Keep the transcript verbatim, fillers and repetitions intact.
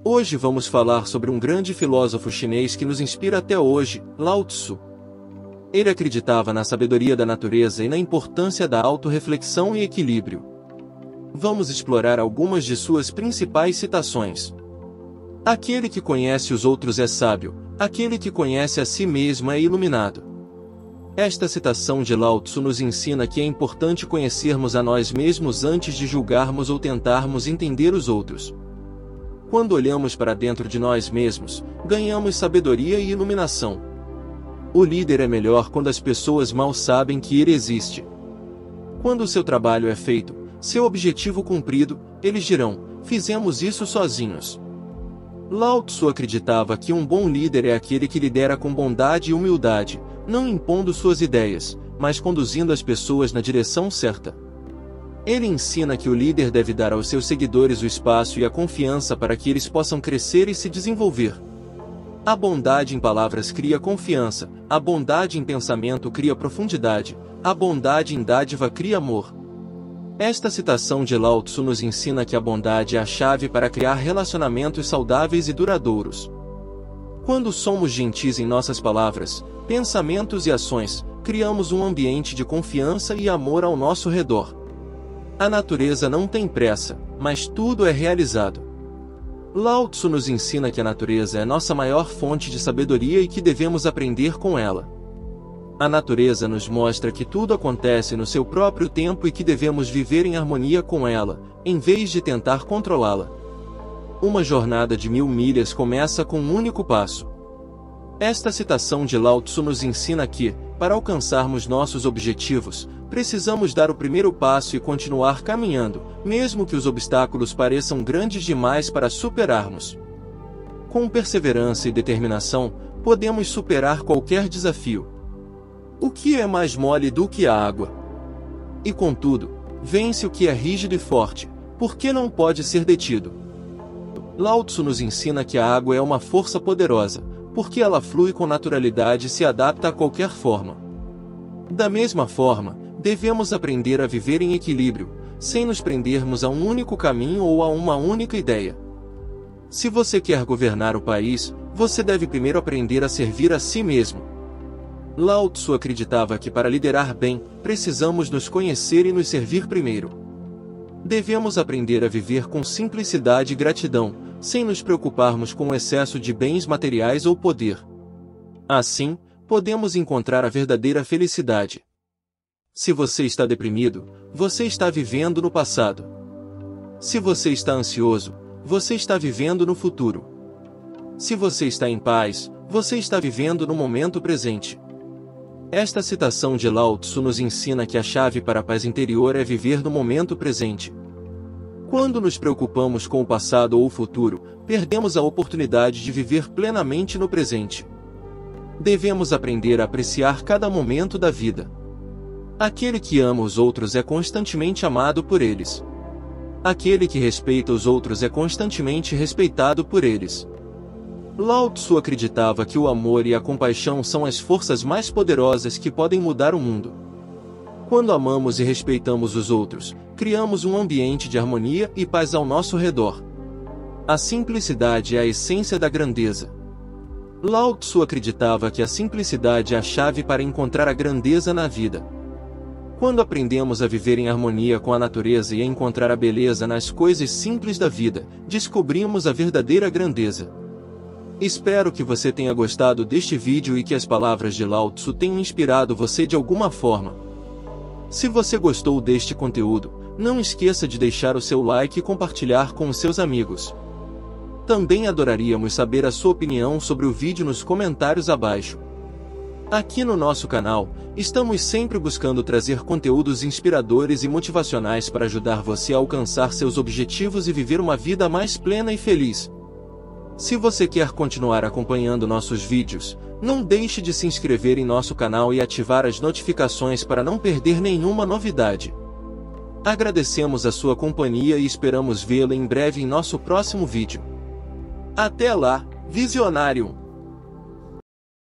Hoje vamos falar sobre um grande filósofo chinês que nos inspira até hoje, Lao Tzu. Ele acreditava na sabedoria da natureza e na importância da autorreflexão e equilíbrio. Vamos explorar algumas de suas principais citações. Aquele que conhece os outros é sábio, aquele que conhece a si mesmo é iluminado. Esta citação de Lao Tzu nos ensina que é importante conhecermos a nós mesmos antes de julgarmos ou tentarmos entender os outros. Quando olhamos para dentro de nós mesmos, ganhamos sabedoria e iluminação. O líder é melhor quando as pessoas mal sabem que ele existe. Quando o seu trabalho é feito, seu objetivo cumprido, eles dirão: fizemos isso sozinhos. Lao Tzu acreditava que um bom líder é aquele que lidera com bondade e humildade, não impondo suas ideias, mas conduzindo as pessoas na direção certa. Ele ensina que o líder deve dar aos seus seguidores o espaço e a confiança para que eles possam crescer e se desenvolver. A bondade em palavras cria confiança, a bondade em pensamento cria profundidade, a bondade em dádiva cria amor. Esta citação de Lao Tzu nos ensina que a bondade é a chave para criar relacionamentos saudáveis e duradouros. Quando somos gentis em nossas palavras, pensamentos e ações, criamos um ambiente de confiança e amor ao nosso redor. A natureza não tem pressa, mas tudo é realizado. Lao Tzu nos ensina que a natureza é nossa maior fonte de sabedoria e que devemos aprender com ela. A natureza nos mostra que tudo acontece no seu próprio tempo e que devemos viver em harmonia com ela, em vez de tentar controlá-la. Uma jornada de mil milhas começa com um único passo. Esta citação de Lao Tzu nos ensina que, para alcançarmos nossos objetivos, precisamos dar o primeiro passo e continuar caminhando, mesmo que os obstáculos pareçam grandes demais para superarmos. Com perseverança e determinação, podemos superar qualquer desafio. O que é mais mole do que a água? E contudo, vence o que é rígido e forte, porque não pode ser detido. Lao Tzu nos ensina que a água é uma força poderosa, porque ela flui com naturalidade e se adapta a qualquer forma. Da mesma forma, devemos aprender a viver em equilíbrio, sem nos prendermos a um único caminho ou a uma única ideia. Se você quer governar o país, você deve primeiro aprender a servir a si mesmo. Lao Tzu acreditava que para liderar bem, precisamos nos conhecer e nos servir primeiro. Devemos aprender a viver com simplicidade e gratidão, sem nos preocuparmos com o excesso de bens materiais ou poder. Assim, podemos encontrar a verdadeira felicidade. Se você está deprimido, você está vivendo no passado. Se você está ansioso, você está vivendo no futuro. Se você está em paz, você está vivendo no momento presente. Esta citação de Lao Tzu nos ensina que a chave para a paz interior é viver no momento presente. Quando nos preocupamos com o passado ou o futuro, perdemos a oportunidade de viver plenamente no presente. Devemos aprender a apreciar cada momento da vida. Aquele que ama os outros é constantemente amado por eles. Aquele que respeita os outros é constantemente respeitado por eles. Lao Tzu acreditava que o amor e a compaixão são as forças mais poderosas que podem mudar o mundo. Quando amamos e respeitamos os outros, criamos um ambiente de harmonia e paz ao nosso redor. A simplicidade é a essência da grandeza. Lao Tzu acreditava que a simplicidade é a chave para encontrar a grandeza na vida. Quando aprendemos a viver em harmonia com a natureza e a encontrar a beleza nas coisas simples da vida, descobrimos a verdadeira grandeza. Espero que você tenha gostado deste vídeo e que as palavras de Lao Tzu tenham inspirado você de alguma forma. Se você gostou deste conteúdo, não esqueça de deixar o seu like e compartilhar com os seus amigos. Também adoraríamos saber a sua opinião sobre o vídeo nos comentários abaixo. Aqui no nosso canal, estamos sempre buscando trazer conteúdos inspiradores e motivacionais para ajudar você a alcançar seus objetivos e viver uma vida mais plena e feliz. Se você quer continuar acompanhando nossos vídeos, não deixe de se inscrever em nosso canal e ativar as notificações para não perder nenhuma novidade. Agradecemos a sua companhia e esperamos vê-lo em breve em nosso próximo vídeo. Até lá, visionário!